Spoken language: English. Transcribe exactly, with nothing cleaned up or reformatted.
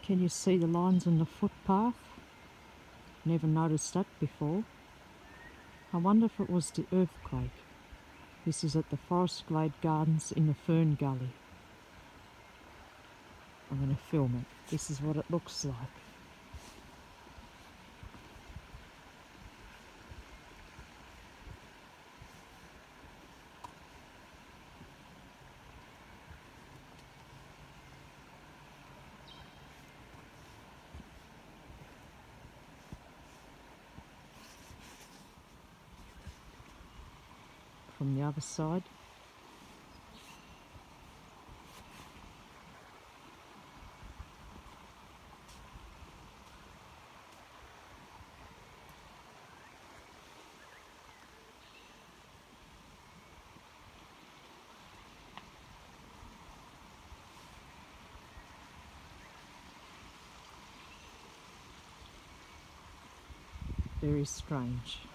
Can you see the lines on the footpath? Never noticed that before. I wonder if it was the earthquake. This is at the Forest Glade Gardens in the Fern Gully. I'm going to film it. This is what it looks like. From the other side. Very strange.